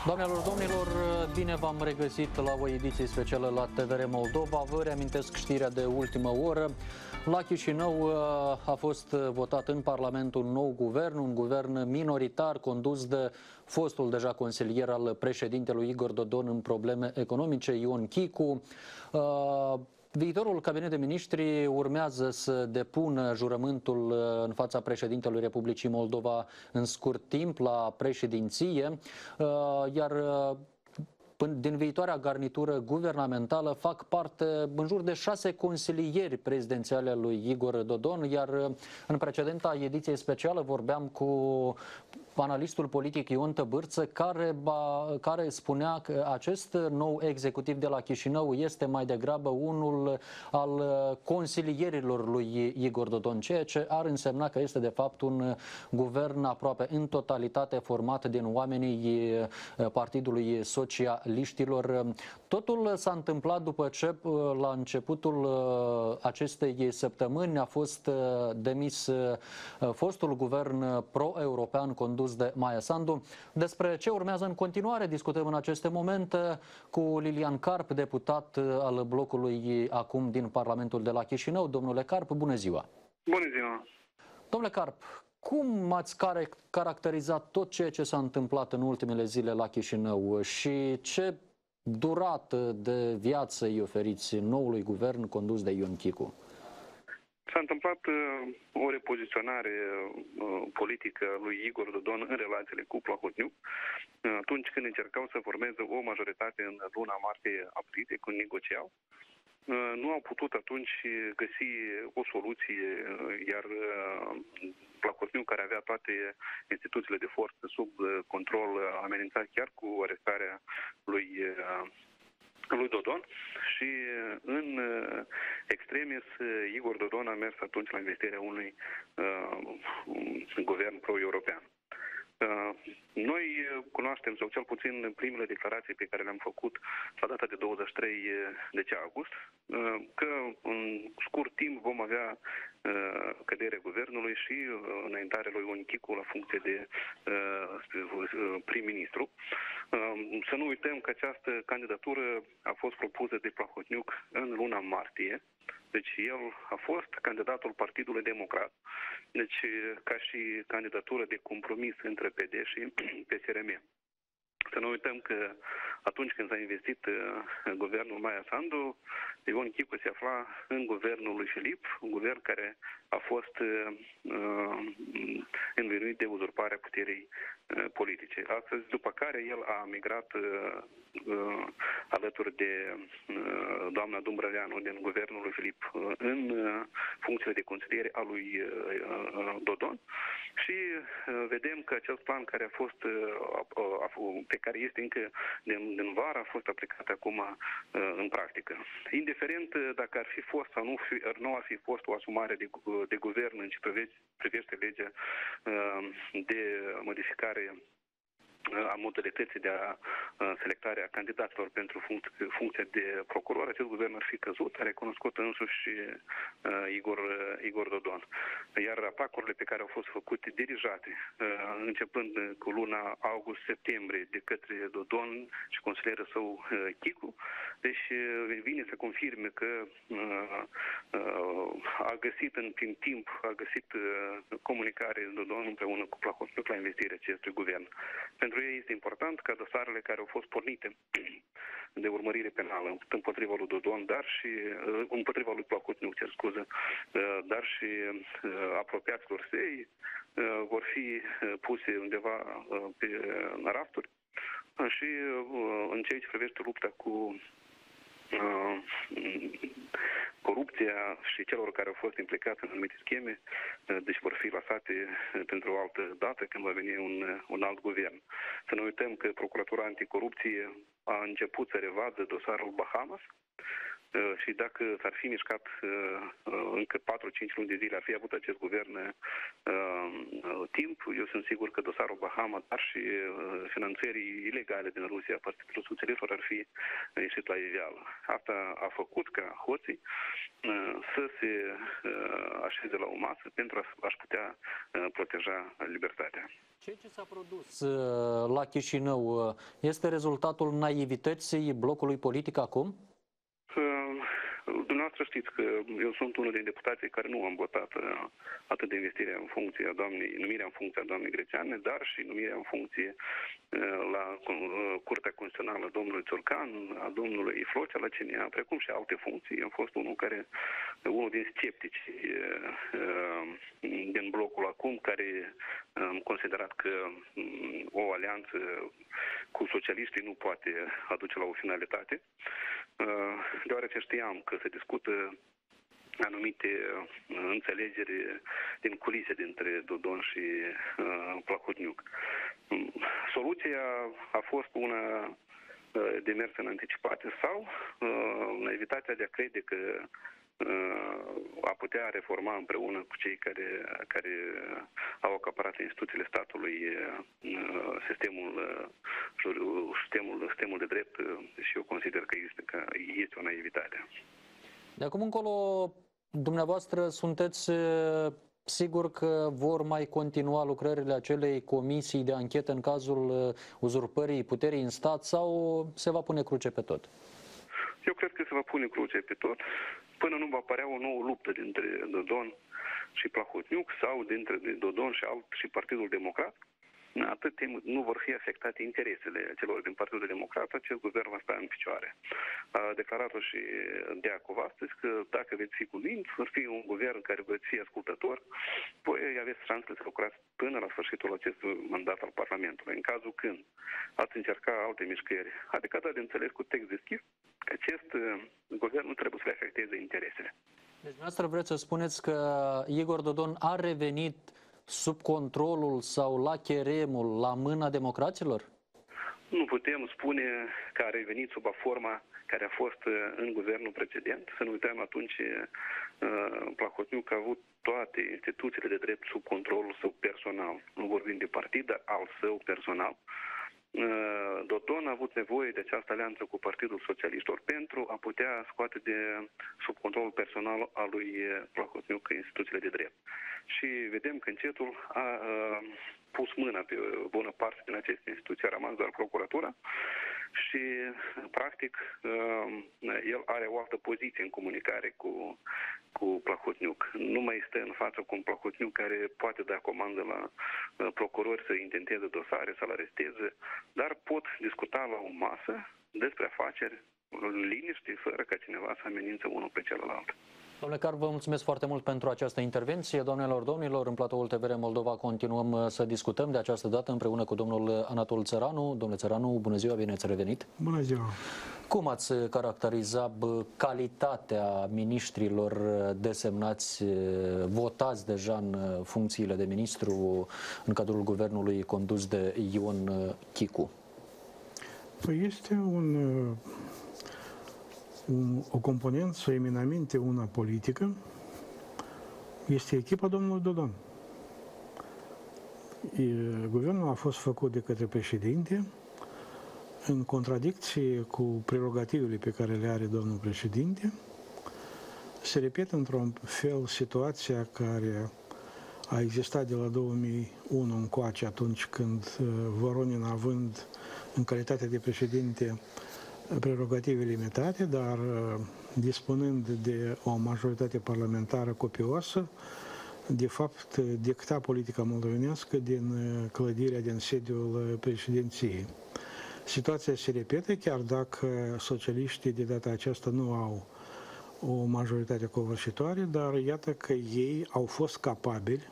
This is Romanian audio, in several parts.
Doamnelor, domnilor, bine v-am regăsit la o ediție specială la TVR Moldova. Vă reamintesc știrea de ultimă oră. La Chișinău a fost votat în Parlament un nou guvern, un guvern minoritar condus de fostul deja consilier al președintelui Igor Dodon în probleme economice, Ion Chicu. Viitorul cabinet de miniștri urmează să depună jurământul în fața președintelui Republicii Moldova în scurt timp la președinție, iar din viitoarea garnitură guvernamentală fac parte în jur de 6 consilieri prezidențiale lui Igor Dodon, iar în precedenta ediție specială vorbeam cu analistul politic Ion Tăbârță, care spunea că acest nou executiv de la Chișinău este mai degrabă unul al consilierilor lui Igor Dodon, ceea ce ar însemna că este de fapt un guvern aproape în totalitate format din oamenii Partidului Socialiștilor. Totul s-a întâmplat după ce la începutul acestei săptămâni a fost demis fostul guvern pro-european condus de Maia Sandu. Despre ce urmează în continuare discutăm în aceste momente cu Lilian Carp, deputat al blocului acum din Parlamentul de la Chișinău. Domnule Carp, bună ziua! Bună ziua! Domnule Carp, cum ați caracterizat tot ceea ce s-a întâmplat în ultimele zile la Chișinău și ce durată de viață îi oferiți noului guvern condus de Ion Chicu? S-a întâmplat o repoziționare politică lui Igor Dodon în relațiile cu Plahotniuc atunci când încercau să formeze o majoritate în luna martie-aprilie, când negociau. Nu au putut atunci găsi o soluție, iar Plahotniuc, care avea toate instituțiile de forță sub control, amenința chiar cu arestarea lui Dodon și în extremis Igor Dodon a mers atunci la investirea unui guvern pro-european. Noi cunoaștem, sau cel puțin primele declarații pe care le-am făcut la data de 23 august, că în scurt timp vom avea căderea guvernului și înaintarea lui Ion Chicu la funcție de prim-ministru. Să nu uităm că această candidatură a fost propusă de Plahotniuc în luna martie. Deci el a fost candidatul Partidului Democrat, deci ca și candidatură de compromis între PD și PSRM. Să nu uităm că atunci când s-a investit guvernul Maia Sandu, Ion Chicu se afla în guvernul lui Filip, un guvern care a fost învinuit de uzurparea puterii politice. Astăzi, după care el a migrat alături de doamna Dumbrăveanu din guvernul lui Filip în funcțiile de consiliere a lui Dodon și vedem că acest plan care a fost pe care este încă din vară a fost aplicat acum în practică. Indiferent dacă ar fi fost sau nu ar fi fost o asumare de guvern în ce privește legea de modificare a modalității de selectare a candidaților pentru funcția de procuror, acest guvern ar fi căzut, a recunoscut însuși Igor Dodon. Iar atacurile pe care au fost făcute, dirijate, începând cu luna august-septembrie de către Dodon și consilierul său Chicu, deci vine să confirme că a găsit prin timp, comunicare Dodon împreună cu Plahotniuc la investirea acestui guvern. Pentru ei este important ca dosarele care au fost pornite de urmărire penală împotriva lui Dodon, dar și împotriva lui Plahotniuc, dar și apropiaților săi vor fi puse undeva pe rafturi și în ceea ce privește lupta cu corupția și celor care au fost implicați în anumite scheme, deci vor fi lăsate pentru o altă dată când va veni un alt guvern. Să nu uităm că Procuratura Anticorupție a început să revadă dosarul Bahamas, și dacă s-ar fi mișcat încă 4-5 luni de zile, ar fi avut acest guvern timp, eu sunt sigur că dosarul Bahama, dar și finanțării ilegale din Rusia, Partidul Socialistilor, ar fi ieșit la iveală. Asta a făcut ca hoții să se așeze la o masă pentru a-și putea proteja libertatea. Ceea ce s-a produs la Chișinău este rezultatul naivității blocului politic acum? Dumneavoastră știți că eu sunt unul din deputații care nu am votat atât de investirea în funcție a numirea în funcție a doamnei Greceane, dar și numirea în funcție la Curtea Constituțională a domnului Țurcan, a domnului Flocea la CNA, precum și alte funcții. Am fost unul din sceptici din blocul acum, care am considerat că o alianță cu socialiștii nu poate aduce la o finalitate, deoarece știam că se discută anumite înțelegeri din culise dintre Dodon și Plahotniuc. Soluția a fost una de mers în anticipate sau naivitatea de a crede că a putea reforma împreună cu cei care au acaparat instituțiile statului sistemul de drept, și eu consider că este o naivitate. De acum încolo, dumneavoastră sunteți sigur că vor mai continua lucrările acelei comisii de anchetă în cazul uzurpării puterii în stat sau se va pune cruce pe tot? Eu cred că se va pune cruce pe tot până nu va apărea o nouă luptă dintre Dodon și Plahotniuc sau dintre Dodon și Partidul Democrat. Atât timp nu vor fi afectate interesele celor din Partidul Democrat, acest guvern va sta în picioare. A declarat-o și Deacov astăzi că dacă veți fi cuvinți, vor fi un guvern care veți fi ascultător, voi aveți șansele să lucrați până la sfârșitul acestui mandat al Parlamentului. În cazul când ați încerca alte mișcări, adică dat de înțeles cu text deschis, că acest guvern nu trebuie să le afecteze interesele. Deci dumneavoastră vreți să spuneți că Igor Dodon a revenit sub controlul sau la cheremul, la mâna democraților? Nu putem spune că a revenit sub forma care a fost în guvernul precedent. Să nu uităm, atunci Plahotniuc a avut toate instituțiile de drept sub controlul său personal. Nu vorbim de partid, dar al său personal. Dodon a avut nevoie de această alianță cu Partidul Socialiștilor pentru a putea scoate de sub controlul personal al lui Plahotniuc instituțiile de drept. Și vedem că încetul a pus mâna pe bună parte din aceste instituții, a rămas doar procuratura și, practic, el are o altă poziție în comunicare cu Plahotniuc. Nu mai stă în față cu un Plahotniuc care poate da comandă la procurori să intenteze dosare, să-l aresteze, dar pot discuta la o masă despre afaceri în liniște, fără ca cineva să amenințe unul pe celălalt. Domnule Car, vă mulțumesc foarte mult pentru această intervenție. Doamnelor, domnilor, în platoul TVR Moldova continuăm să discutăm de această dată împreună cu domnul Anatol Țăranu. Domnule Țăranu, bună ziua, bine ați revenit. Bună ziua. Cum ați caracteriza calitatea miniștrilor desemnați, votați deja în funcțiile de ministru în cadrul guvernului condus de Ion Chicu? Păi este o componență eminamente una politică, este echipa domnului Dodon. Guvernul a fost făcut de către președinte în contradicție cu prerogativele pe care le are domnul președinte. Se repetă într-un fel situația care a existat de la 2001 încoace, atunci când Voronin, având în calitate de președinte prerogative limitate, dar dispunând de o majoritate parlamentară copioasă, de fapt dicta politica moldovenească din clădirea din sediul președinției. Situația se repetă, chiar dacă socialiștii de data aceasta nu au o majoritate covârșitoare, dar iată că ei au fost capabili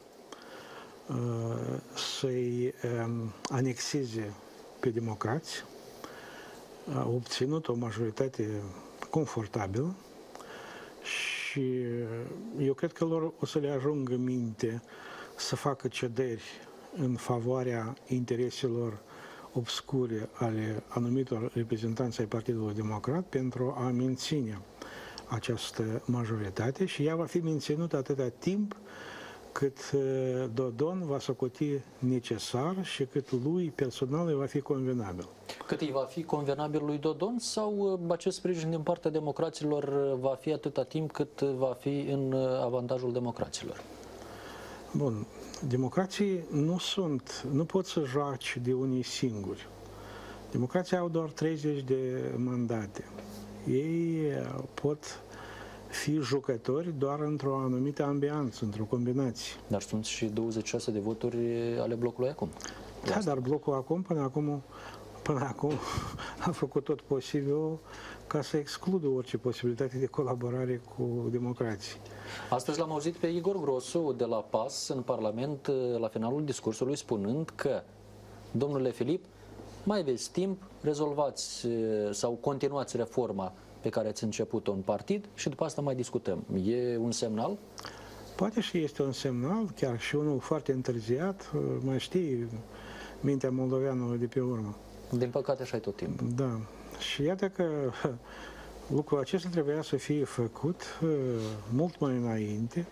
să-i anexeze pe democrați, au obținut o majoritate confortabilă și eu cred că lor o să le ajungă minte să facă cederi în favoarea intereselor obscure ale anumitor reprezentanți ai Partidului Democrat pentru a menține această majoritate și ea va fi menținută atâta timp cât Dodon va socoti necesar și cât lui personal îi va fi convenabil. Cât îi va fi convenabil lui Dodon sau acest sprijin din partea democraților va fi atâta timp cât va fi în avantajul democraților? Bun, democrații nu pot să joace de unii singuri. Democrații au doar 30 de mandate. Ei pot fi jucători doar într-o anumită ambianță, într-o combinație. Dar sunt și 26 de voturi ale blocului acum. Da, dar blocul acum, până acum a făcut tot posibilul ca să excludă orice posibilitate de colaborare cu democrații. Astăzi l-am auzit pe Igor Grosu de la PAS în Parlament la finalul discursului spunând că, domnule Filip, mai aveți timp, rezolvați sau continuați reforma pe care ați început-o în partid și după asta mai discutăm. E un semnal? Poate și este un semnal, chiar și unul foarte întârziat, mai știi mintea moldoveană de pe urmă. Din păcate așa e tot timpul. Da. Și iată că lucrul acesta trebuia să fie făcut mult mai înainte.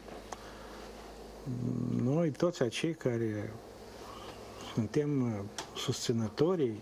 Noi, toți acei care suntem susținătorii,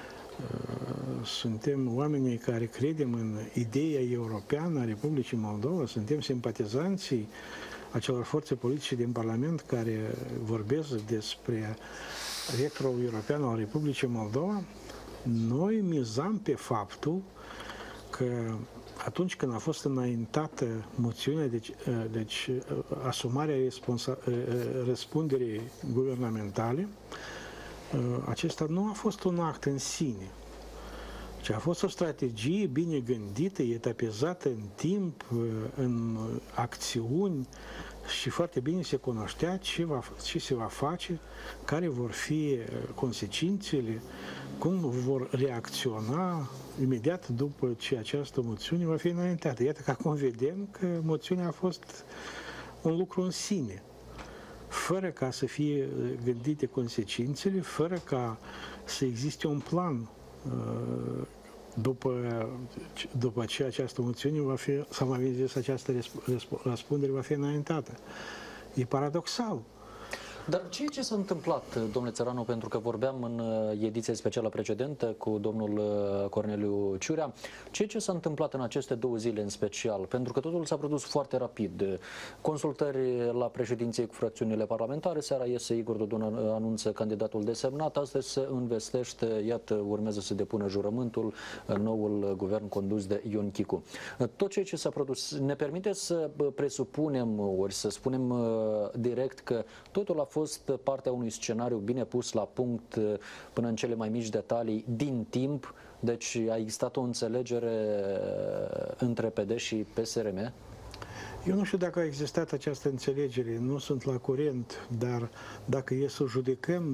suntem oamenii care credem în ideea europeană a Republicii Moldova, suntem simpatizanții acelor forțe politice din Parlament care vorbesc despre vectorul european al Republicii Moldova. Noi mizam pe faptul că atunci când a fost înaintată moțiunea, deci asumarea răspunderii guvernamentale, acesta nu a fost un act în sine, ci a fost o strategie bine gândită, etapizată în timp, în acțiuni și foarte bine se cunoștea ce se va face, care vor fi consecințele, cum vor reacționa imediat după ce această moțiune va fi înaintată. Iată că acum vedem că moțiunea a fost un lucru în sine, fără ca să fie gândite consecințele, fără ca să existe un plan după ce această moțiune va fi, sau mai bine zis, această răspundere va fi înaintată. E paradoxal. Dar ce s-a întâmplat, domnule Țăranu, pentru că vorbeam în ediția specială precedentă cu domnul Corneliu Ciurea, ce s-a întâmplat în aceste 2 zile în special? Pentru că totul s-a produs foarte rapid. Consultări la președinție cu fracțiunile parlamentare, seara iese Igor Dodon anunță candidatul desemnat, astăzi se învestește, iată, urmează să depună jurământul noul guvern condus de Ion Chicu. Tot ce s-a produs ne permite să presupunem, ori să spunem direct că totul a fost partea unui scenariu bine pus la punct până în cele mai mici detalii din timp, deci a existat o înțelegere între PD și PSRM? Eu nu știu dacă a existat această înțelegere, nu sunt la curent, dar dacă e să judecăm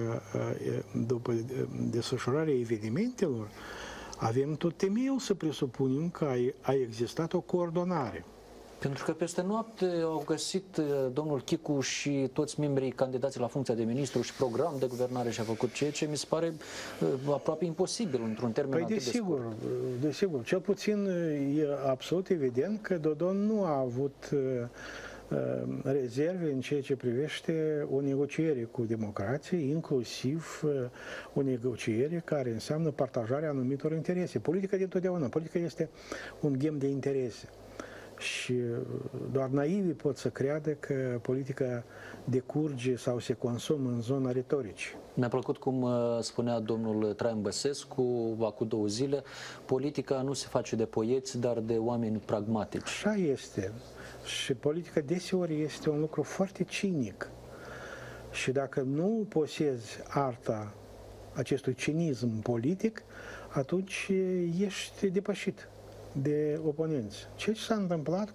după desfășurarea evenimentelor, avem tot temeiul să presupunem că a existat o coordonare. Pentru că peste noapte au găsit domnul Chicu și toți membrii candidați la funcția de ministru și program de guvernare și a făcut ceea ce mi se pare aproape imposibil într-un termen atât de scurt. Desigur. Cel puțin e absolut evident că Dodon nu a avut rezerve în ceea ce privește o negociere cu democrații, inclusiv o negociere care înseamnă partajarea anumitor interese. Politica dintotdeauna. Politica este un ghem de interese. Și doar naivii pot să creadă că politica decurge sau se consumă în zona retoricii. Mi-a plăcut cum spunea domnul Traian Băsescu acum 2 zile, politica nu se face de poeți, dar de oameni pragmatici. Așa este. Și politica deseori este un lucru foarte cinic. Și dacă nu posezi arta acestui cinism politic, atunci ești depășit de oponenți. Ce s-a întâmplat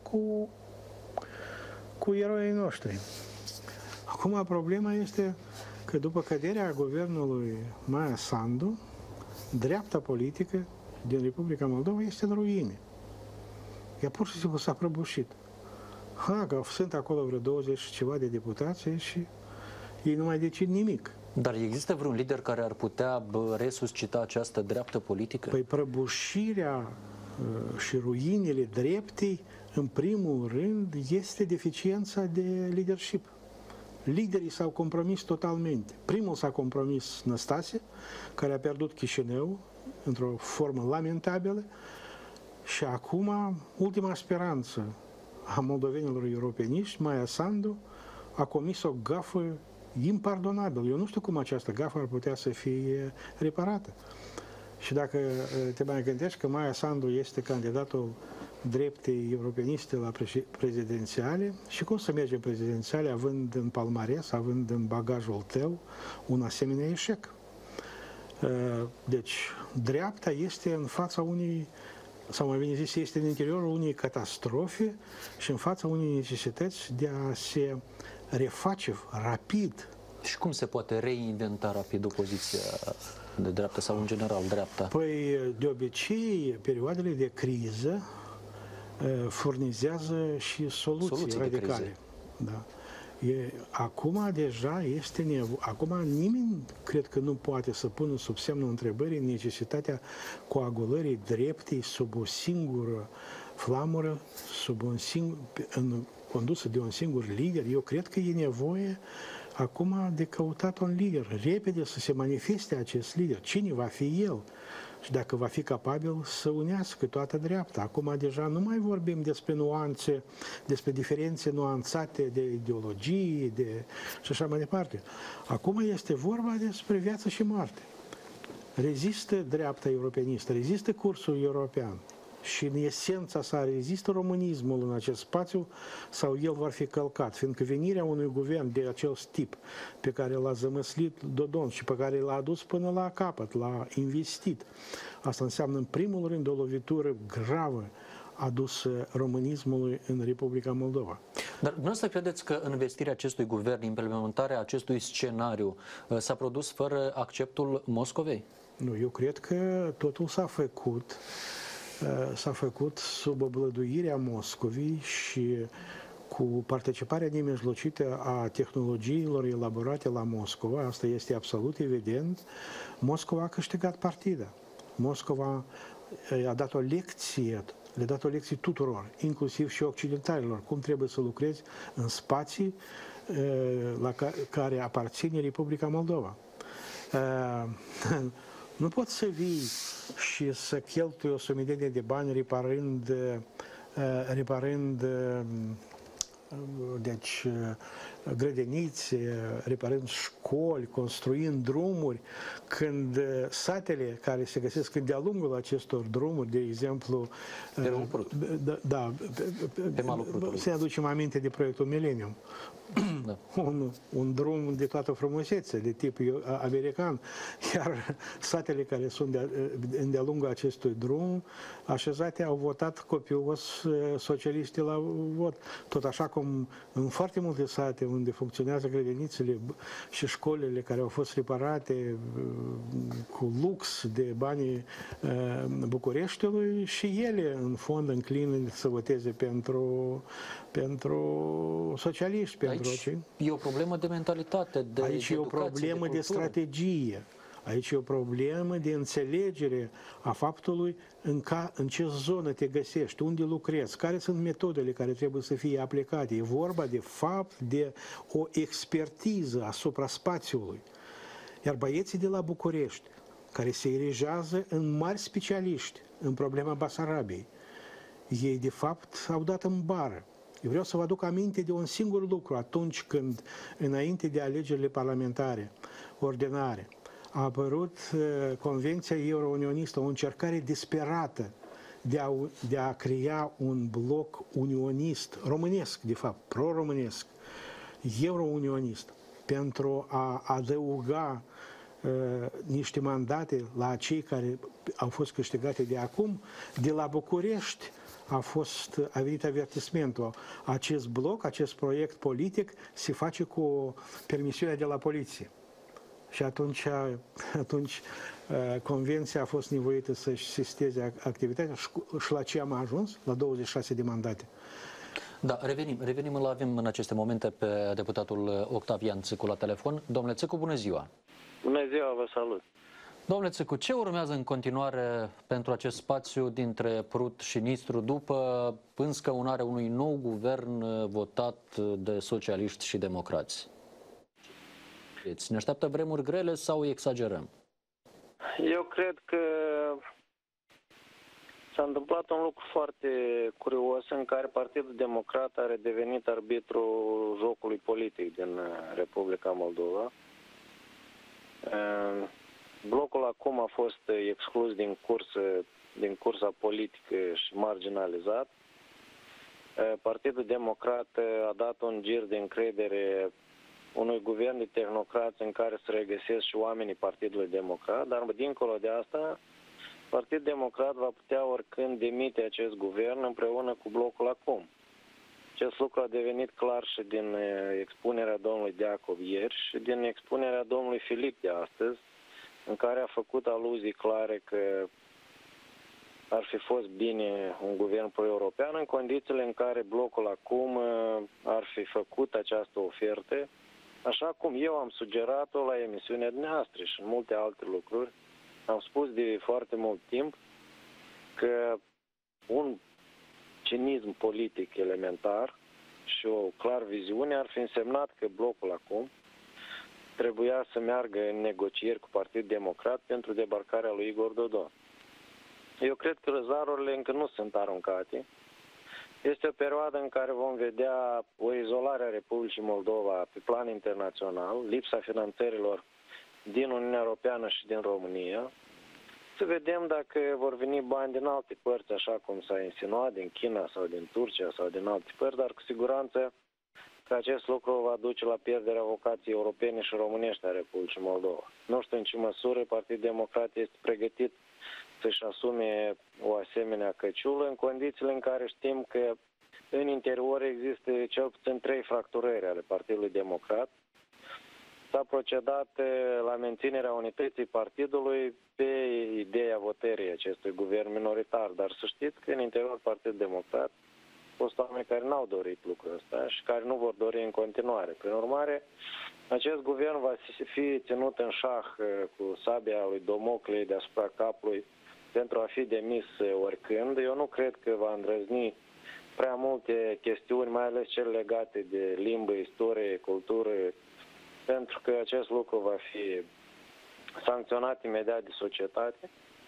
cu eroii noștri? Acum problema este că după căderea guvernului Maia Sandu, dreapta politică din Republica Moldova este în ruine. Ea pur și simplu s-a prăbușit. Că sunt acolo vreo 20 și ceva de deputați și ei nu mai decid nimic. Dar există vreun lider care ar putea resuscita această dreaptă politică? Păi prăbușirea și ruinele dreptei, în primul rând, este deficiența de leadership. Liderii s-au compromis totalmente. Primul s-a compromis Năstase, care a pierdut Chișinău într-o formă lamentabilă, și acum, ultima speranță a moldovenilor europeniști, Maia Sandu, a comis o gafă impardonabilă. Eu nu știu cum această gafă ar putea să fie reparată. Și dacă te mai gândești că Maia Sandu este candidatul dreptei europeniste la prezidențiale, și cum să mergem prezidențiale având în palmares, având în bagajul tău un asemenea eșec? Deci, dreapta este în fața unei, sau mai bine zis, este în interiorul unei catastrofe și în fața unei necesități de a se reface rapid. Și cum se poate reinventa rapid opoziția de dreapta sau în general dreapta? Păi, de obicei, perioadele de criză furnizează și soluții radicale. Da. Acum deja este nevoie. Acum nimeni cred că nu poate să pună sub semnul întrebării necesitatea coagulării dreptei sub o singură flamură, condusă de un singur lider. Eu cred că e nevoie acum de căutat un lider, repede să se manifeste acest lider. Cine va fi el? Și dacă va fi capabil să unească toată dreapta. Acum deja nu mai vorbim despre nuanțe, despre diferențe nuanțate de ideologii și așa mai departe. Acum este vorba despre viață și moarte. Rezistă dreapta europenistă, rezistă cursul european și în esența sa rezistă românismul în acest spațiu sau el va fi călcat, fiindcă venirea unui guvern de acest tip pe care l-a zămăslit Dodon și pe care l-a adus până la capăt, l-a investit, asta înseamnă în primul rând o lovitură gravă adusă românismului în Republica Moldova. Dar dumneavoastră credeți că investirea acestui guvern, implementarea acestui scenariu s-a produs fără acceptul Moscovei? Nu, eu cred că totul s-a făcut sub oblăduirea Moscovei și cu participarea nemijlocită a tehnologiilor elaborate la Moscova. Asta este absolut evident. Moscova a câștigat partida. Moscova a dat o lecție, le-a dat o lecție tuturor, inclusiv și occidentalilor, cum trebuie să lucrezi în spații la care aparține Republica Moldova. Nu poți să vii și să cheltui o sumedenie de bani reparând deci, grădinițe, reparând școli, construind drumuri, când satele care se găsesc de-a lungul acestor drumuri, de exemplu, pe malul Prutului. Să ne aducem aminte de proiectul Millennium. Da. Un drum de toată frumusețe, de tip american, iar satele care sunt de-a lungul acestui drum așezate au votat copios socialiști la vot. Tot așa cum în foarte multe sate unde funcționează grădinițele și școlile care au fost reparate cu lux de banii Bucureștiului, și ele în fond înclină să voteze pentru socialiști. Aici e o problemă de mentalitate, de Aici e o problemă de strategie. Aici e o problemă de înțelegere a faptului în ce zonă te găsești, unde lucrezi, care sunt metodele care trebuie să fie aplicate. E vorba de fapt de o expertiză asupra spațiului. Iar băieții de la București, care se erigează în mari specialiști în problema Basarabiei, ei de fapt au dat în bară. Eu vreau să vă aduc aminte de un singur lucru atunci când, înainte de alegerile parlamentare ordinare, a apărut Convenția Euro-Unionistă, o încercare disperată de a crea un bloc unionist, românesc, de fapt, pro-românesc, euro-unionist, pentru a adăuga niște mandate la cei care au fost câștigate de acum. De la București a venit avertismentul. Acest bloc, acest proiect politic se face cu permisiunea de la poliție. Și atunci Convenția a fost nevoită să-și sisteze activitatea și la ce am ajuns? La 26 de mandate. Da, revenim, îl avem în aceste momente pe deputatul Octavian Țâcu la telefon. Domnule Țâcu, bună ziua! Bună ziua, vă salut! Domnule Țecu, ce urmează în continuare pentru acest spațiu dintre Prut și Nistru după înscăunarea unui nou guvern votat de socialiști și democrați? Ne așteaptă vremuri grele sau exagerăm? Eu cred că s-a întâmplat un lucru foarte curios în care Partidul Democrat a redevenit arbitrul jocului politic din Republica Moldova. Blocul acum a fost exclus din cursa politică și marginalizat. Partidul Democrat a dat un gir de încredere unui guvern de tehnocrați în care se regăsesc și oamenii Partidului Democrat, dar dincolo de asta, Partidul Democrat va putea oricând demite acest guvern împreună cu blocul acum. Acest lucru a devenit clar și din expunerea domnului Deacov ieri și din expunerea domnului Filip de astăzi, în care a făcut aluzii clare că ar fi fost bine un guvern pro-european în condițiile în care blocul acum ar fi făcut această ofertă, așa cum eu am sugerat-o la emisiunea dumneavoastră și în multe alte lucruri. Am spus de foarte mult timp că un cinism politic elementar și o clar viziune ar fi însemnat că blocul acum trebuia să meargă în negocieri cu Partidul Democrat pentru debarcarea lui Igor Dodon. Eu cred că răzarurile încă nu sunt aruncate. Este o perioadă în care vom vedea o izolare a Republicii Moldova pe plan internațional, lipsa finanțărilor din Uniunea Europeană și din România. Să vedem dacă vor veni bani din alte părți, așa cum s-a insinuat, din China sau din Turcia sau din alte părți, dar cu siguranță că acest lucru va duce la pierderea vocației europene și românești a Republicii Moldova. Nu știu în ce măsură Partidul Democrat este pregătit să-și asume o asemenea căciulă în condițiile în care știm că în interior există cel puțin 3 fracturări ale Partidului Democrat. S-a procedat la menținerea unității partidului pe ideea votării acestui guvern minoritar, dar să știți că în interiorul Partidului Democrat au fost oameni care n-au dorit lucrul ăsta și care nu vor dori în continuare. Prin urmare, acest guvern va fi ținut în șah cu sabia lui Domocle deasupra capului pentru a fi demis oricând. Eu nu cred că va îndrăzni prea multe chestiuni, mai ales cele legate de limbă, istorie, cultură, pentru că acest lucru va fi sancționat imediat de societate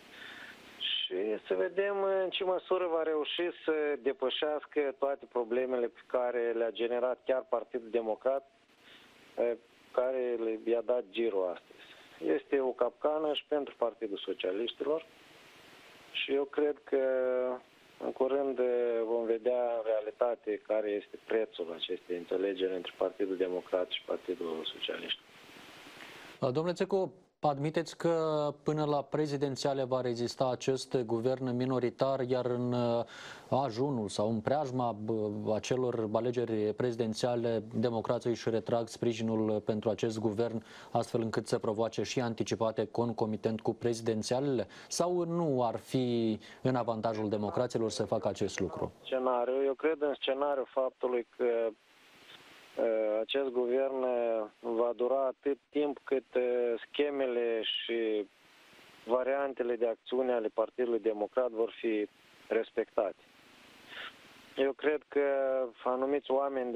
și să vedem în ce măsură va reuși să depășească toate problemele pe care le-a generat chiar Partidul Democrat, care i-a dat girul astăzi. Este o capcană și pentru Partidul Socialiștilor și eu cred că în curând vom vedea în realitate care este prețul acestei înțelegeri între Partidul Democrat și Partidul Socialist. Domnule Țecu, admiteți că până la prezidențiale va rezista acest guvern minoritar, iar în ajunul sau în preajma acelor alegeri prezidențiale, democrații își retrag sprijinul pentru acest guvern, astfel încât să provoace și anticipate concomitent cu prezidențialele? Sau nu ar fi în avantajul democraților să facă acest lucru? Eu cred în scenariul faptului că acest guvern va dura atât timp cât schemele și variantele de acțiune ale Partidului Democrat vor fi respectate. Eu cred că anumiți oameni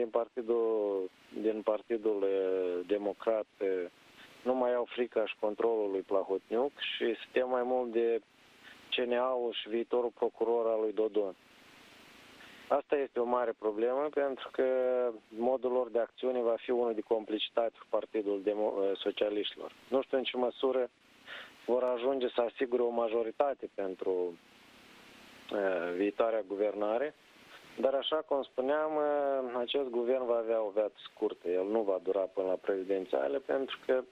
din Partidul Democrat nu mai au frica și controlul lui Plahotniuc și se tem mai mult de CNA-ul și viitorul procuror al lui Dodon. Asta este o mare problemă pentru că modul lor de acțiune va fi unul de complicitate cu Partidul Socialiștilor. Nu știu în ce măsură vor ajunge să asigure o majoritate pentru viitoarea guvernare, dar așa cum spuneam, acest guvern va avea o viață scurtă. El nu va dura până la prezidențiale pentru că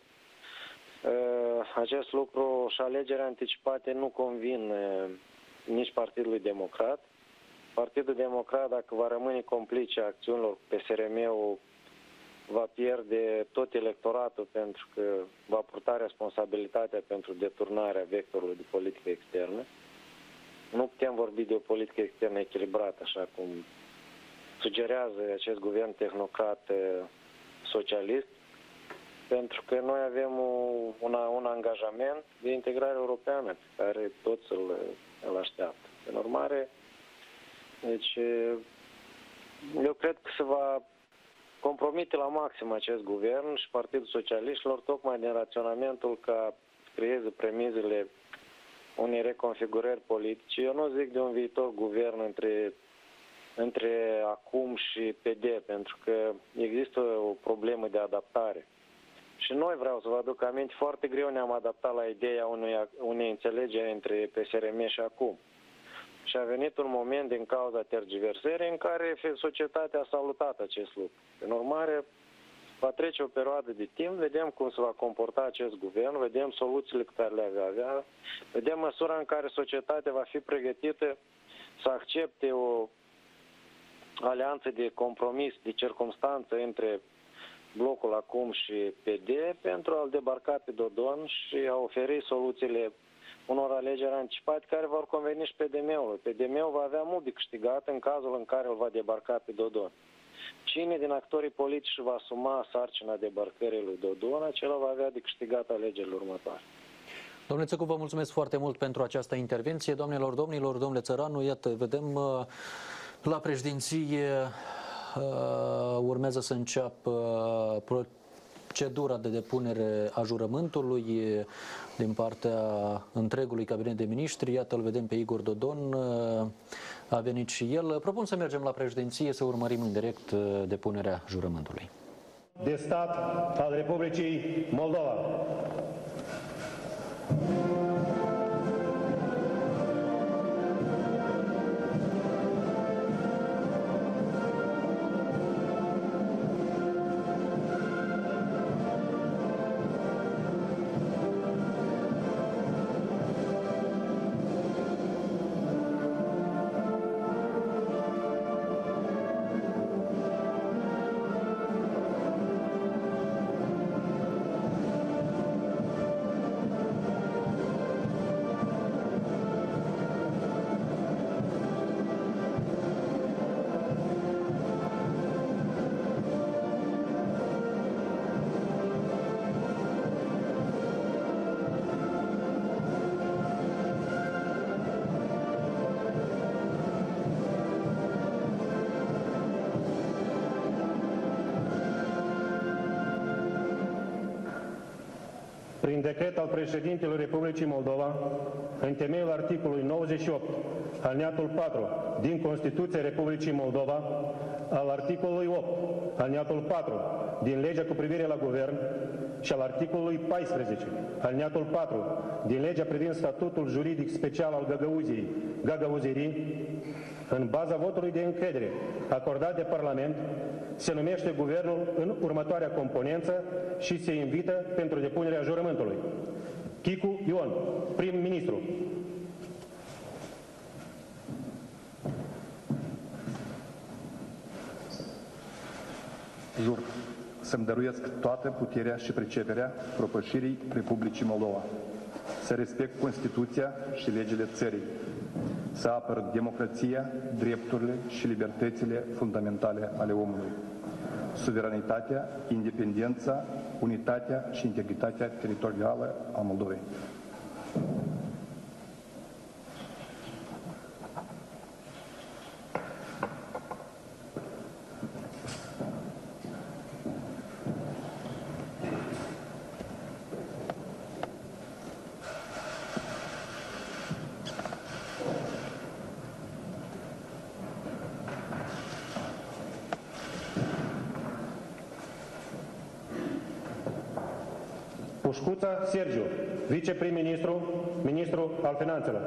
acest lucru și alegerea anticipate nu convin nici Partidului Democrat. Partidul Democrat, dacă va rămâne complice acțiunilor PSRM-ul, va pierde tot electoratul pentru că va purta responsabilitatea pentru deturnarea vectorului de politică externă. Nu putem vorbi de o politică externă echilibrată, așa cum sugerează acest guvern tehnocrat socialist. pentru că noi avem un angajament de integrare europeană pe care toți îl așteaptă. În urmare, deci, eu cred că se va compromite la maxim acest guvern și Partidul Socialiștilor, tocmai din raționamentul ca creeze premizele unei reconfigurări politice. Eu nu zic de un viitor guvern între acum și PD, pentru că există o problemă de adaptare. Și noi, vreau să vă aduc aminte, foarte greu ne-am adaptat la ideea unei înțelegeri între PSRM și acum. Și a venit un moment din cauza tergiversării în care societatea a salutat acest lucru. În urmare, va trece o perioadă de timp, vedem cum se va comporta acest guvern, vedem soluțiile pe care le va avea, vedem măsura în care societatea va fi pregătită să accepte o alianță de compromis, de circumstanță între blocul acum și PD pentru a-l debarca pe Dodon și a oferi soluțiile unor alegeri anticipate care vor conveni și PDM-ului. PDM-ul va avea mult de câștigat în cazul în care îl va debarca pe Dodon. Cine din actorii politici va asuma sarcina debarcării lui Dodon, acela va avea de câștigat alegerile următoare. Domnule Țăcu, vă mulțumesc foarte mult pentru această intervenție. Doamnelor, domnilor, domnule Țăranu, iată, vedem la președinție urmează să înceapă procedura de depunere a jurământului din partea întregului cabinet de miniștri. Iată, îl vedem pe Igor Dodon, a venit și el. Propun să mergem la președinție să urmărim în direct depunerea jurământului. De stat al Republicii Moldova. Prin decret al președintelui Republicii Moldova, în temeiul articolului 98, alineatul 4 din Constituția Republicii Moldova, al articolului 8, alineatul 4 din legea cu privire la guvern și al articolului 14, alineatul 4 din legea privind statutul juridic special al Gagauziei, în baza votului de încredere acordat de Parlament, se numește guvernul în următoarea componență și se invită pentru depunerea jurământului. Chicu Ion, prim-ministru. Jur să-mi dăruiesc toată puterea și priceperea propășirii Republicii Moldova, să respect Constituția și legile țării, să apăr democrația, drepturile și libertățile fundamentale ale omului, suveranitatea, independența, unitatea și integritatea teritorială a Moldovei. Pușcuța Sergiu, viceprim-ministru, ministru al finanțelor.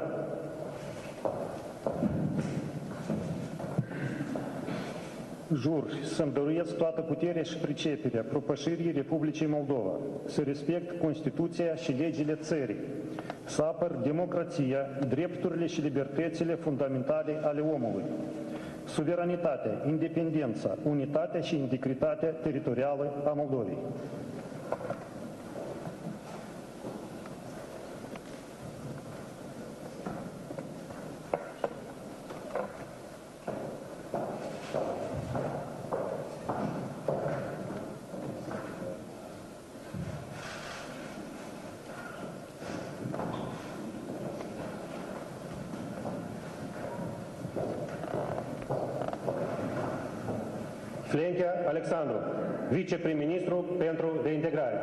Jur să-mi dăruiesc toată puterea și priceperea propășirii Republicii Moldova, să respect Constituția și legile țării, să apăr democrația, drepturile și libertățile fundamentale ale omului, suveranitatea, independența, unitatea și integritatea teritorială a Moldovei. Lenchea Alexandru, viceprim-ministru pentru reintegrare.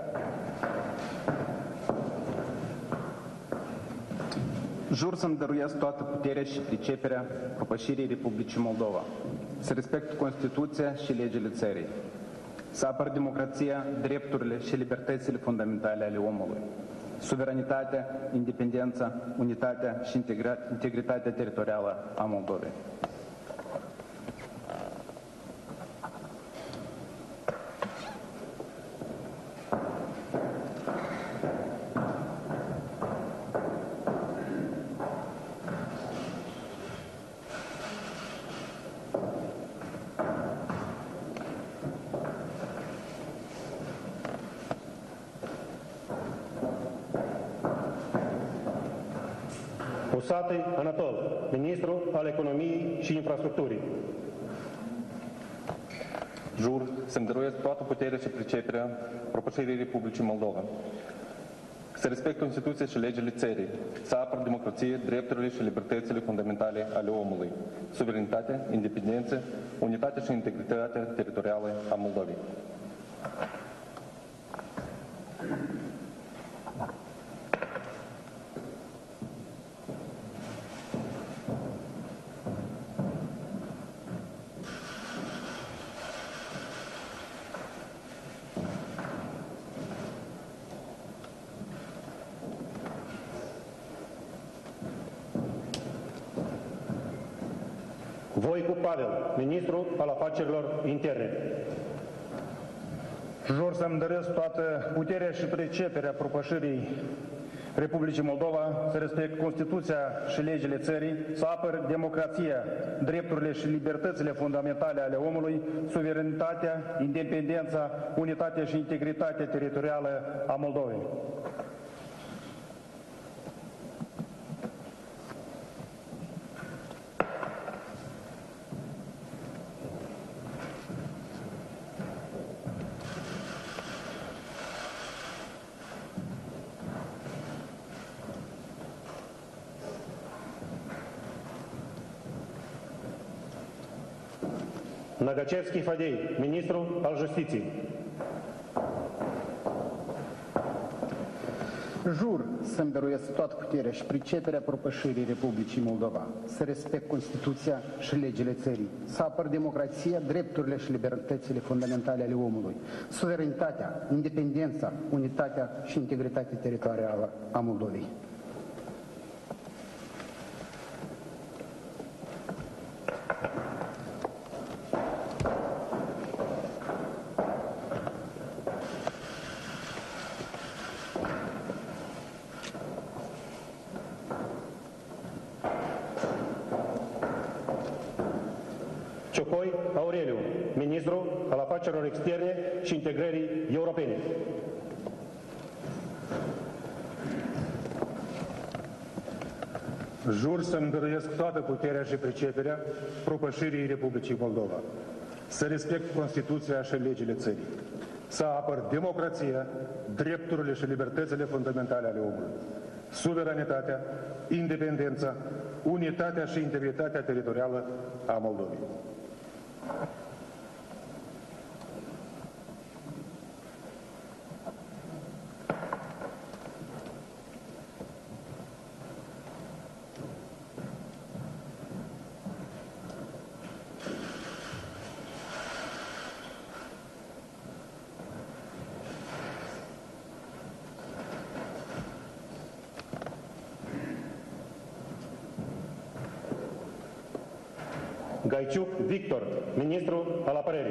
Jur să-mi dăruiesc toată puterea și priceperea propășirii Republicii Moldova, să respect Constituția și legile țării, să apăr democrația, drepturile și libertățile fundamentale ale omului, suveranitatea, independența, unitatea și integritatea teritorială a Moldovei. Usatăi Anatol, ministru al Economiei și Infrastructurii. Jur să-mi dăruiesc toată puterea și priceperea propășirii Republicii Moldova, să respect Constituția și legile țării, să apăr democrație, drepturile și libertățile fundamentale ale omului, suveranitatea, independența, unitatea și integritatea teritorială a Moldovei. Voicu Pavel, ministru al Afacerilor Interne. Jur să-mi dăresc toată puterea și priceperea propășirii Republicii Moldova, să respect Constituția și legile țării, să apăr democrația, drepturile și libertățile fundamentale ale omului, suveranitatea, independența, unitatea și integritatea teritorială a Moldovei. Nagacevski Fadei, ministru al Justiției. Jur să-mi dăruiesc toată puterea și priceperea propășirii Republicii Moldova, să respect Constituția și legile țării, să apăr democrația, drepturile și libertățile fundamentale ale omului, suveranitatea, independența, unitatea și integritatea teritorială a Moldovei. Ciocoi Aureliu, ministru al Afacerilor Externe și Integrării Europene. Jur să-mi dăruiesc toată puterea și priceperea propășirii Republicii Moldova, să respect Constituția și legile țării, să apăr democrația, drepturile și libertățile fundamentale ale omului, suveranitatea, independența, unitatea și integritatea teritorială a Moldovei. Gaiciuc Victor, ministru al Apărării.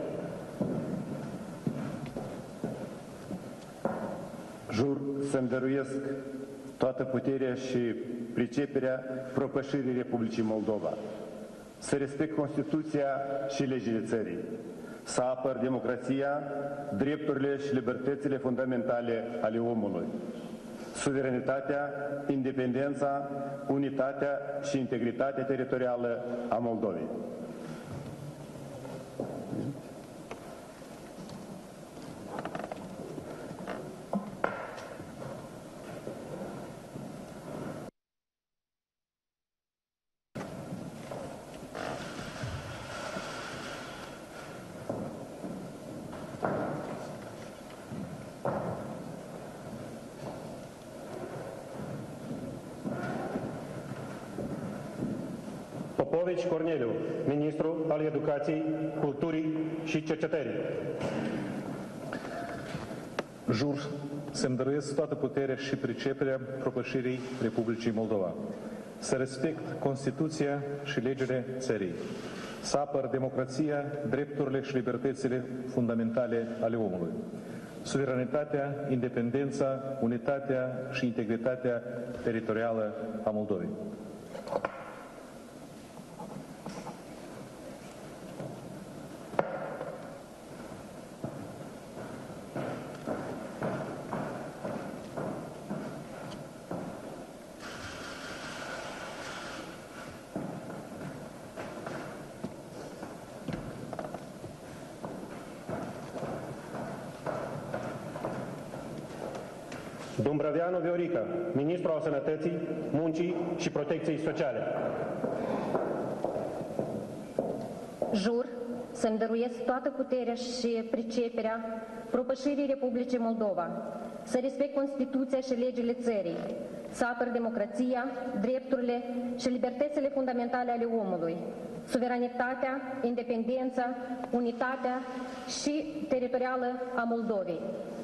Jur să-mi dăruiesc toată puterea și priceperea propășirii Republicii Moldova, să respect Constituția și legile țării, să apăr democrația, drepturile și libertățile fundamentale ale omului, suveranitatea, independența, unitatea și integritatea teritorială a Moldovei. Popovici Corneliu, ministru al Educației, Culturii și Cercetării. Jur să-mi dăruiesc toată puterea și priceperea propășirii Republicii Moldova, să respect Constituția și legile țării, să apăr democrația, drepturile și libertățile fundamentale ale omului, suveranitatea, independența, unitatea și integritatea teritorială a Moldovei. Dumbrăveanu Viorica, ministru al Sănătății, Muncii și Protecției Sociale. Jur să-mi dăruiesc toată puterea și priceperea propășirii Republicii Moldova, să respect Constituția și legile țării, să apăr democrația, drepturile și libertățile fundamentale ale omului, suveranitatea, independența, unitatea și teritorială a Moldovei.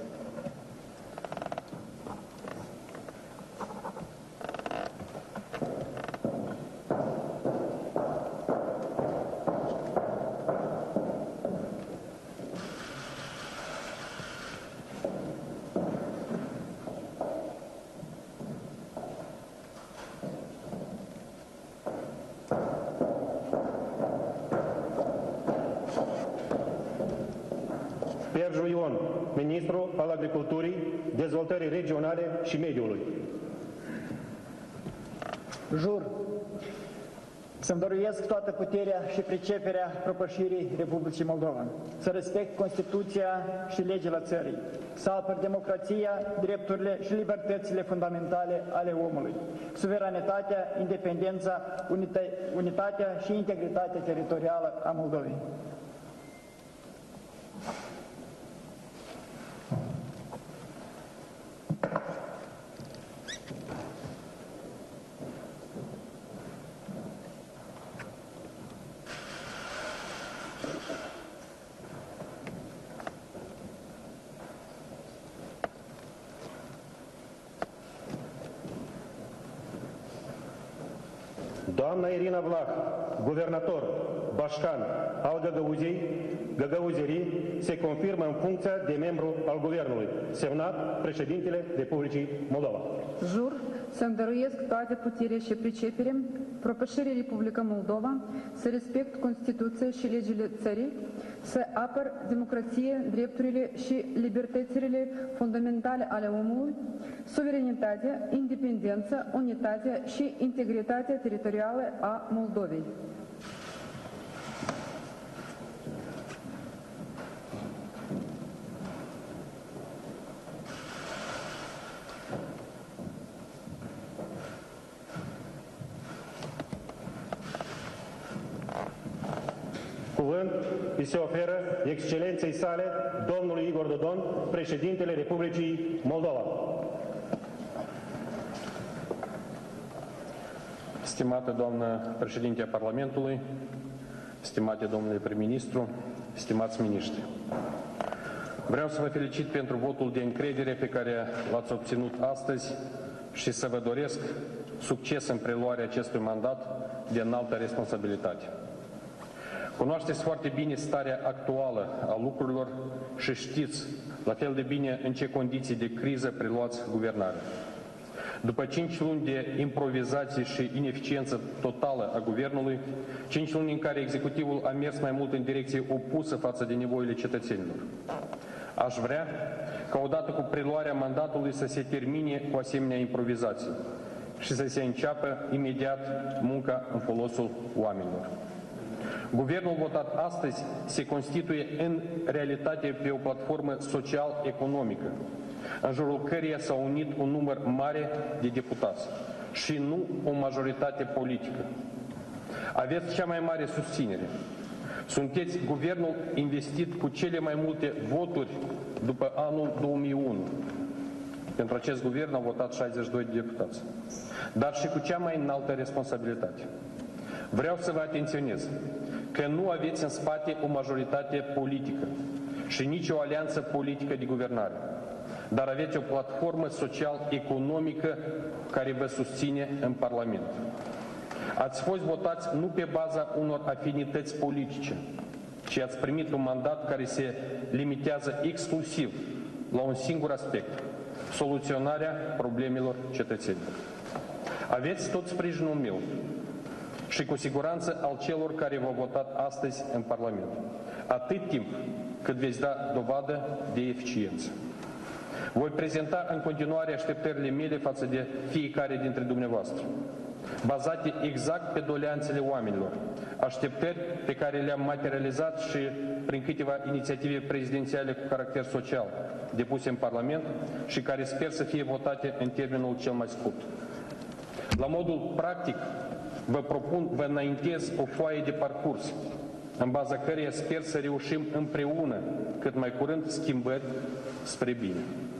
Berju Ion, ministru al Agriculturii, Dezvoltării Regionale și Mediului. Jur să-mi dăruiesc toată puterea și priceperea propășirii Republicii Moldova, să respect Constituția și legile țării, să apăr democrația, drepturile și libertățile fundamentale ale omului, suveranitatea, independența, unitatea și integritatea teritorială a Moldovei. Doamna Irina Vlah, guvernator Bașcan al Găgăuzerii, se confirmă în funcția de membru al Guvernului. Semnat președintele Republicii Moldova. Jur să-mi dăruiesc toate puterea și pricepere propășirii Republica Moldova, să respect Constituția și legile țării, să apăr democrație, drepturile și libertățile fundamentale ale omului, suveranitatea, independența, unitatea și integritatea teritorială a Moldovei. Cuvânt îi se oferă excelenței sale, domnului Igor Dodon, președintele Republicii Moldova. Stimată doamnă președinte a Parlamentului, stimate domnule prim-ministru, stimați miniștri, vreau să vă felicit pentru votul de încredere pe care l-ați obținut astăzi și să vă doresc succes în preluarea acestui mandat de înaltă responsabilitate. Cunoașteți foarte bine starea actuală a lucrurilor și știți la fel de bine în ce condiții de criză preluați guvernarea. După 5 luni de improvizație și ineficiență totală a guvernului, 5 luni în care executivul a mers mai mult în direcție opusă față de nevoile cetățenilor. Aș vrea ca odată cu preluarea mandatului să se termine cu asemenea improvizații și să se înceapă imediat munca în folosul oamenilor. Guvernul votat astăzi se constituie în realitate pe o platformă social-economică, în jurul căreia s-a unit un număr mare de deputați și nu o majoritate politică. Aveți cea mai mare susținere. Sunteți guvernul investit cu cele mai multe voturi după anul 2001. Pentru acest guvern au votat 62 de deputați, dar și cu cea mai înaltă responsabilitate. Vreau să vă atenționez că nu aveți în spate o majoritate politică și nici o alianță politică de guvernare, dar aveți o platformă social-economică care vă susține în Parlament. Ați fost votați nu pe baza unor afinități politice, ci ați primit un mandat care se limitează exclusiv la un singur aspect: soluționarea problemelor cetățenilor. Aveți tot sprijinul meu și cu siguranță al celor care v-au votat astăzi în Parlament, atât timp cât veți da dovadă de eficiență. Voi prezenta în continuare așteptările mele față de fiecare dintre dumneavoastră, bazate exact pe doleanțele oamenilor, așteptări pe care le-am materializat și prin câteva inițiative prezidențiale cu caracter social depuse în Parlament și care sper să fie votate în termenul cel mai scurt. La modul practic, vă înaintez o foaie de parcurs, în baza căreia sper să reușim împreună, cât mai curând, schimbări spre bine.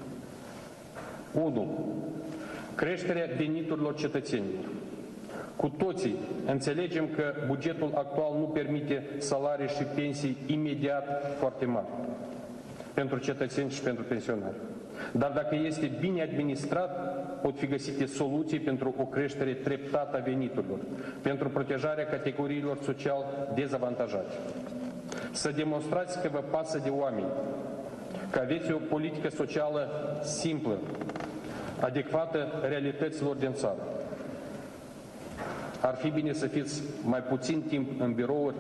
1. Creșterea veniturilor cetățenilor. Cu toții înțelegem că bugetul actual nu permite salarii și pensii imediat foarte mari pentru cetățeni și pentru pensionari. Dar dacă este bine administrat, pot fi găsite soluții pentru o creștere treptată a veniturilor, pentru protejarea categoriilor social dezavantajate. Să demonstrați că vă pasă de oameni, că aveți o politică socială simplă, adecvată realităților din țară. Ar fi bine să fiți mai puțin timp în birouri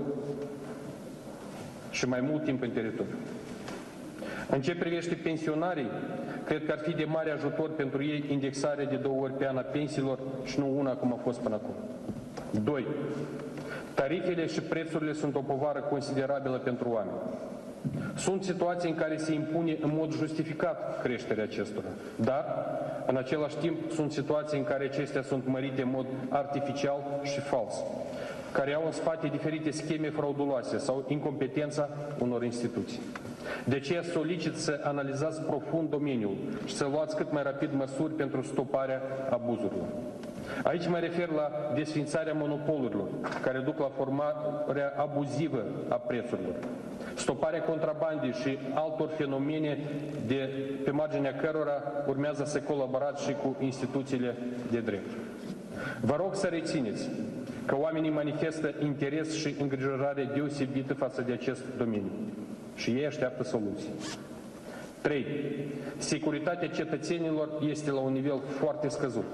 și mai mult timp în teritoriu. În ce privește pensionarii, cred că ar fi de mare ajutor pentru ei indexarea de 2 ori pe an a pensiilor și nu una cum a fost până acum. 2. Tarifele și prețurile sunt o povară considerabilă pentru oameni. Sunt situații în care se impune în mod justificat creșterea acestora, dar în același timp sunt situații în care acestea sunt mărite în mod artificial și fals, care au în spate diferite scheme frauduloase sau incompetența unor instituții. De aceea solicit să analizați profund domeniul și să luați cât mai rapid măsuri pentru stoparea abuzurilor. Aici mă refer la desființarea monopolurilor, care duc la formarea abuzivă a prețurilor, stoparea contrabandei și altor fenomene pe marginea cărora urmează să colaborați și cu instituțiile de drept. Vă rog să rețineți că oamenii manifestă interes și îngrijorare deosebită față de acest domeniu și ei așteaptă soluții. 3. Securitatea cetățenilor este la un nivel foarte scăzut.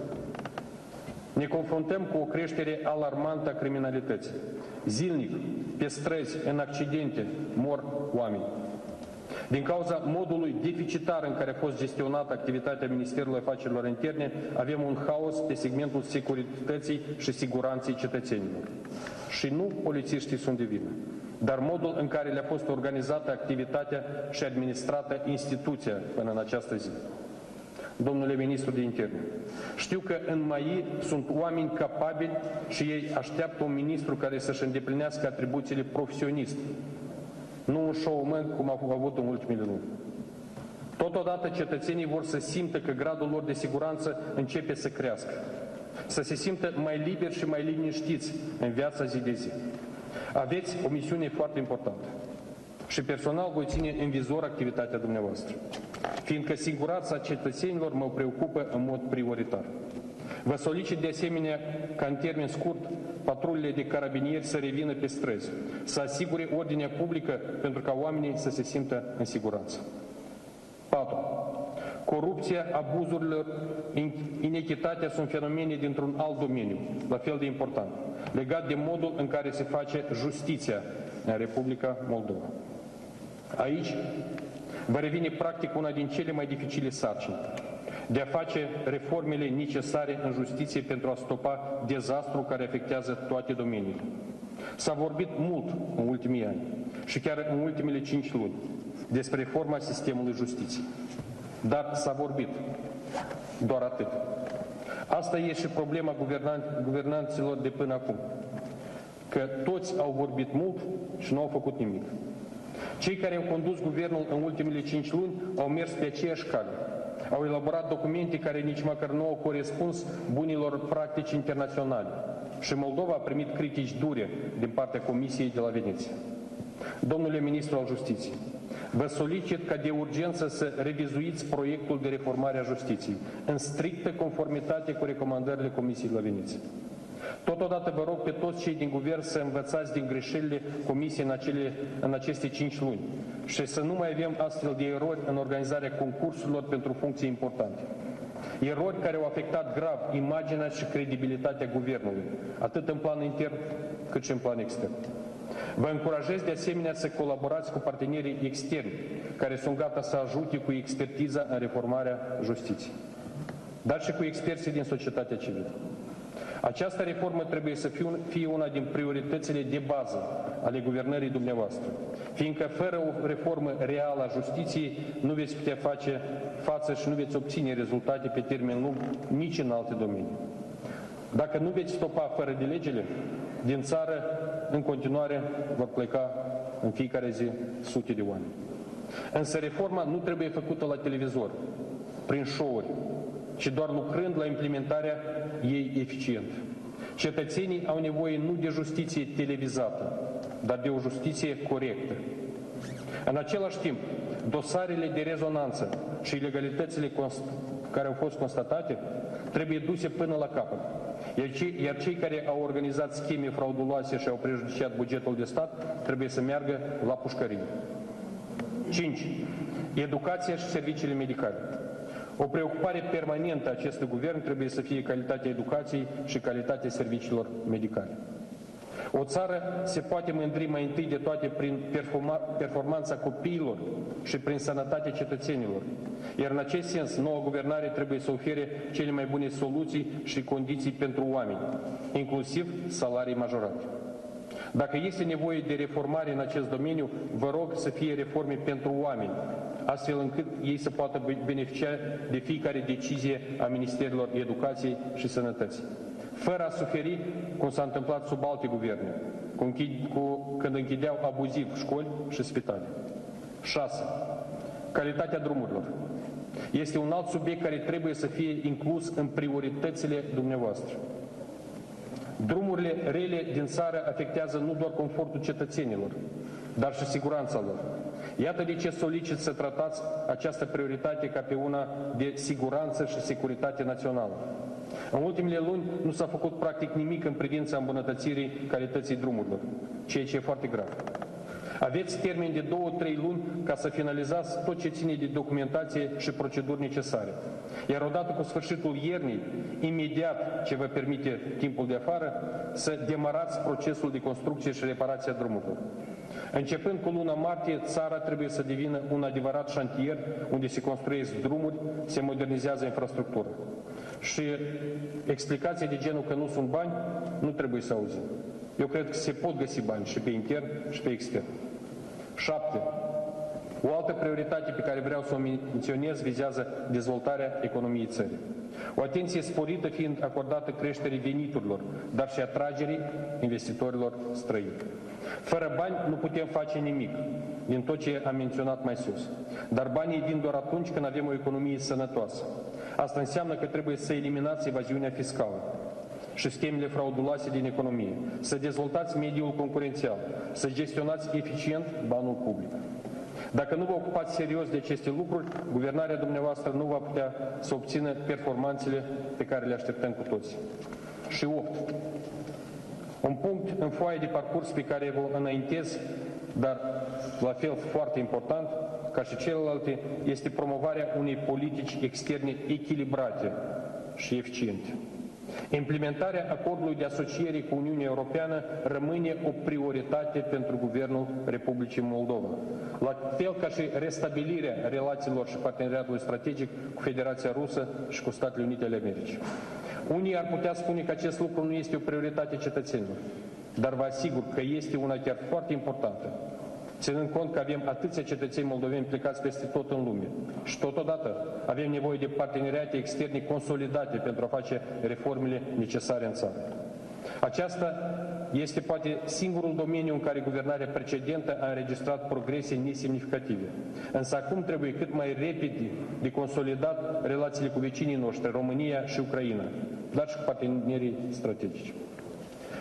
Ne confruntăm cu o creștere alarmantă a criminalității. Zilnic, pe străzi, în accidente, mor oameni. Din cauza modului deficitar în care a fost gestionată activitatea Ministerului Afacerilor Interne, avem un haos pe segmentul securității și siguranței cetățenilor. Și nu polițiștii sunt de vină, dar modul în care le-a fost organizată activitatea și administrată instituția până în această zi. Domnule Ministru de Interne, știu că în MAI sunt oameni capabili și ei așteaptă un ministru care să-și îndeplinească atribuțiile profesionist, nu un showman cum au avut în ultimele luni. Totodată cetățenii vor să simtă că gradul lor de siguranță începe să crească, să se simtă mai liberi și mai liniștiți în viața zi de zi. Aveți o misiune foarte importantă și personal voi ține în vizor activitatea dumneavoastră, fiindcă siguranța cetățenilor mă preocupă în mod prioritar. Vă solicit de asemenea ca în termen scurt patrulele de carabinieri să revină pe străzi, să asigure ordinea publică pentru ca oamenii să se simtă în siguranță. 4. Corupția, abuzurile, inechitatea sunt fenomene dintr-un alt domeniu, la fel de important, legat de modul în care se face justiția în Republica Moldova. Aici vă revine practic una din cele mai dificile sarcini, de a face reformele necesare în justiție pentru a stopa dezastrul care afectează toate domeniile. S-a vorbit mult în ultimii ani și chiar în ultimele 5 luni despre reforma sistemului justiției. Dar s-a vorbit, doar atât. Asta e și problema guvernanților de până acum, că toți au vorbit mult și nu au făcut nimic. Cei care au condus guvernul în ultimele 5 luni au mers pe aceeași cale. Au elaborat documente care nici măcar nu au corespuns bunilor practici internaționale. și Moldova a primit critici dure din partea Comisiei de la Veneția. Domnule Ministru al Justiției, vă solicit ca de urgență să revizuiți proiectul de reformare a justiției în strictă conformitate cu recomandările Comisiei de la Veneția. Totodată vă rog pe toți cei din guvern să învățați din greșelile comise în aceste 5 luni și să nu mai avem astfel de erori în organizarea concursurilor pentru funcții importante. Erori care au afectat grav imaginea și credibilitatea guvernului, atât în plan intern cât și în plan extern. Vă încurajez de asemenea să colaborați cu partenerii externi care sunt gata să ajute cu expertiza în reformarea justiției, dar și cu experții din societatea civilă. Această reformă trebuie să fie una din prioritățile de bază ale guvernării dumneavoastră, fiindcă fără o reformă reală a justiției nu veți putea face față și nu veți obține rezultate pe termen lung nici în alte domenii. Dacă nu veți stopa fără de legile, din țară în continuare vor pleca în fiecare zi sute de oameni. Însă reforma nu trebuie făcută la televizor, prin show-uri, ci doar lucrând la implementarea ei eficient. Cetățenii au nevoie nu de justiție televizată, dar de o justiție corectă. În același timp, dosarele de rezonanță și ilegalitățile care au fost constatate trebuie duse până la capăt. Iar cei care au organizat scheme frauduloase și au prejudiciat bugetul de stat trebuie să meargă la pușcărie. 5. Educația și serviciile medicale. O preocupare permanentă a acestui guvern trebuie să fie calitatea educației și calitatea serviciilor medicale. O țară se poate mândri mai întâi de toate prin performanța copiilor și prin sănătatea cetățenilor. Iar în acest sens, noua guvernare trebuie să ofere cele mai bune soluții și condiții pentru oameni, inclusiv salarii majorate. Dacă este nevoie de reformare în acest domeniu, vă rog să fie reforme pentru oameni, astfel încât ei să poată beneficia de fiecare decizie a Ministerilor Educației și Sănătății, fără a suferi, cum s-a întâmplat sub alte guverne, când închideau abuziv școli și spitale. 6. Calitatea drumurilor. Este un alt subiect care trebuie să fie inclus în prioritățile dumneavoastră. Drumurile rele din țară afectează nu doar confortul cetățenilor, dar și siguranța lor. Iată de ce solicit să tratați această prioritate ca pe una de siguranță și securitate națională. În ultimele luni nu s-a făcut practic nimic în privința îmbunătățirii calității drumurilor, ceea ce e foarte grav. Aveți termen de 2-3 luni ca să finalizați tot ce ține de documentație și proceduri necesare. Iar odată cu sfârșitul iernii, imediat ce vă permite timpul de afară, să demarați procesul de construcție și reparație a drumurilor. Începând cu luna martie, țara trebuie să devină un adevărat șantier unde se construiesc drumuri, se modernizează infrastructura. Și explicații de genul că nu sunt bani, nu trebuie să auzim. Eu cred că se pot găsi bani și pe intern și pe extern. 7. O altă prioritate pe care vreau să o menționez vizează dezvoltarea economiei țării. O atenție sporită fiind acordată creșterii veniturilor, dar și atragerii investitorilor străini. Fără bani nu putem face nimic din tot ce am menționat mai sus. Dar banii vin doar atunci când avem o economie sănătoasă. Asta înseamnă că trebuie să eliminați evaziunea fiscală și schemele frauduloase din economie, să dezvoltați mediul concurențial, să gestionați eficient banul public. Dacă nu vă ocupați serios de aceste lucruri, guvernarea dumneavoastră nu va putea să obțină performanțele pe care le așteptăm cu toții. Și 8. Un punct în foaia de parcurs pe care vă înaintez, dar la fel foarte important, ca și celelalte, este promovarea unei politici externe echilibrate și eficiente. Implementarea acordului de asociere cu Uniunea Europeană rămâne o prioritate pentru Guvernul Republicii Moldova, la fel ca și restabilirea relațiilor și parteneriatului strategic cu Federația Rusă și cu Statele Unite ale Americii. Unii ar putea spune că acest lucru nu este o prioritate cetățenilor, dar vă asigur că este una chiar foarte importantă, ținând cont că avem atâția cetățeni moldoveni plecați peste tot în lume și totodată avem nevoie de parteneriate externe consolidate pentru a face reformele necesare în țară. Aceasta este poate singurul domeniu în care guvernarea precedentă a înregistrat progrese nesemnificative. Însă acum trebuie cât mai repede de consolidat relațiile cu vecinii noștri, România și Ucraina, dar și cu partenerii strategici.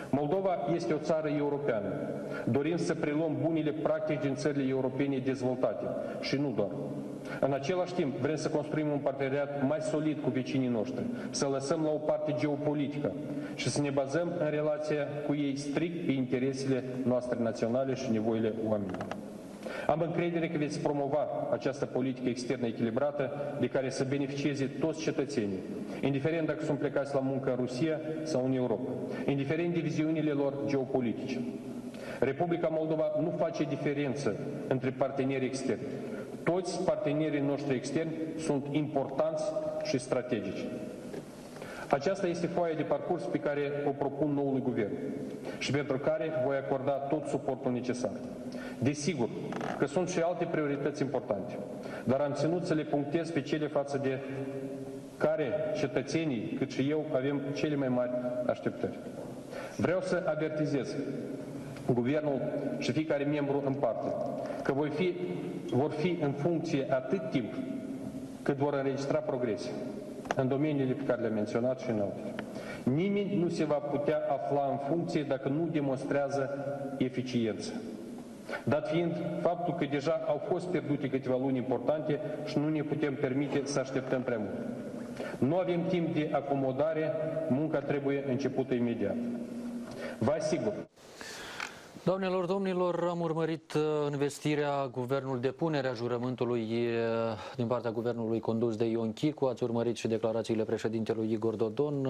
Moldova este o țară europeană. Dorim să preluăm bunele practici din țările europene dezvoltate și nu doar. În același timp, vrem să construim un parteneriat mai solid cu vecinii noștri, să lăsăm la o parte geopolitică și să ne bazăm în relația cu ei strict pe interesele noastre naționale și nevoile oamenilor. Am încredere că veți promova această politică externă echilibrată de care să beneficieze toți cetățenii, indiferent dacă sunt plecați la muncă în Rusia sau în Europa, indiferent de viziunile lor geopolitice. Republica Moldova nu face diferență între parteneri externi. Toți partenerii noștri externi sunt importanți și strategici. Aceasta este foaia de parcurs pe care o propun noului guvern și pentru care voi acorda tot suportul necesar. Desigur că sunt și alte priorități importante, dar am ținut să le punctez pe cele față de care cetățenii, cât și eu, avem cele mai mari așteptări. Vreau să avertizez guvernul și fiecare membru în parte că vor fi în funcție atât timp cât vor înregistra progrese în domeniile pe care le-am menționat și în altele. Nimeni nu se va putea afla în funcție dacă nu demonstrează eficiență. Dat fiind faptul că deja au fost pierdute câteva luni importante și nu ne putem permite să așteptăm prea mult. Nu avem timp de acomodare, munca trebuie începută imediat. Vă asigur. Doamnelor, domnilor, am urmărit investirea guvernului, depunerea jurământului din partea guvernului condus de Ion Chicu, ați urmărit și declarațiile președintelui Igor Dodon.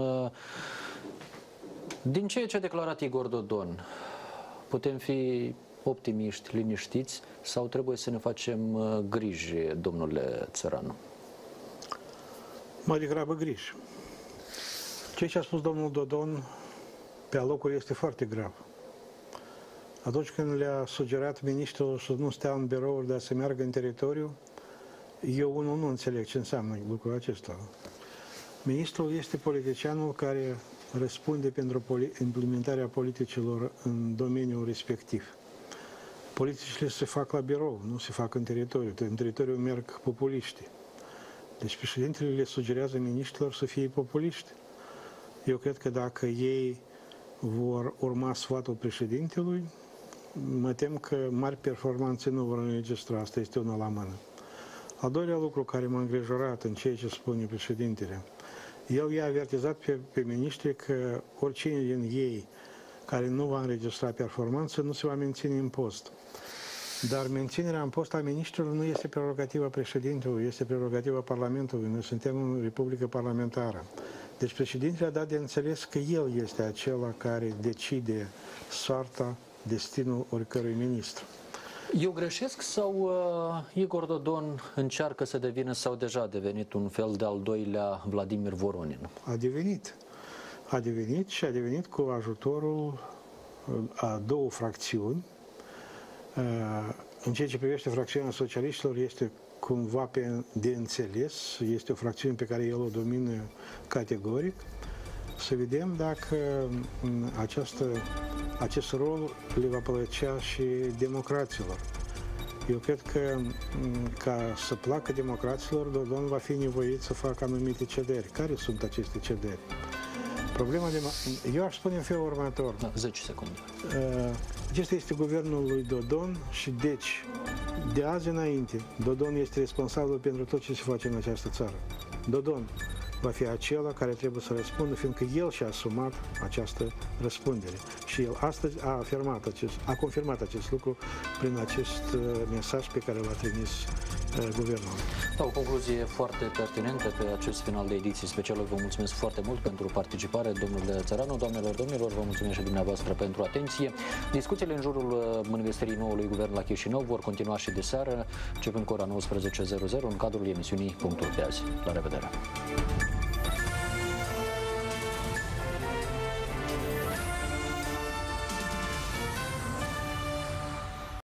Din ceea ce a declarat Igor Dodon, putem fi optimiști, liniștiți sau trebuie să ne facem griji, domnule Țăranu? Mai degrabă griji. Ceea ce a spus domnul Dodon pe alocuri este foarte grav. Atunci când le-a sugerat ministrul să nu stea în birouri, dar să meargă în teritoriu, eu nu înțeleg ce înseamnă lucrul acesta. Ministrul este politicianul care răspunde pentru implementarea politicilor în domeniul respectiv. Politicile se fac la birou, nu se fac în teritoriu. În teritoriu merg populiștii. Deci președintele le sugerează miniștrilor să fie populiști. Eu cred că dacă ei vor urma sfatul președintelui, mă tem că mari performanțe nu vor înregistra. Asta este una la mână. Al doilea lucru care m-a îngrijorat în ceea ce spune președintele, el i-a avertizat pe miniștri că oricine din ei care nu va înregistra performanță nu se va menține în post. Dar menținerea în post a miniștrilor nu este prerogativa președintelui, este prerogativa Parlamentului. Noi suntem în Republică Parlamentară. Deci președintele a dat de înțeles că el este acela care decide soarta, destinul oricărui ministru. Eu greșesc sau Igor Dodon încearcă să devină sau deja a devenit un fel de al doilea Vladimir Voronin? A devenit. A devenit și a devenit cu ajutorul a două fracțiuni. În ceea ce privește fracțiunea socialiștilor este cumva de înțeles, este o fracțiune pe care el o domină categoric. Să vedem dacă acest rol le va plăcea și democraților. Eu cred că ca să placă democraților, Dodon va fi nevoit să facă anumite cederi. Care sunt aceste cederi? Eu aș spune în felul următor. 10 secunde. Acesta este guvernul lui Dodon și deci, de azi înainte, Dodon este responsabil pentru tot ce se face în această țară. Dodon va fi acela care trebuie să răspundă, fiindcă el și-a asumat această răspundere. Și el astăzi a confirmat acest lucru prin acest mesaj pe care l-a trimis guvernul. Da, o concluzie foarte pertinentă pe acest final de ediție specială. Vă mulțumesc foarte mult pentru participare, domnule Țăranu. Doamnelor, domnilor, vă mulțumesc și dumneavoastră pentru atenție. Discuțiile în jurul investirii noului guvern la Chișinău vor continua și de seară, începând cu ora 19:00 în cadrul emisiunii Punctul de azi. La revedere!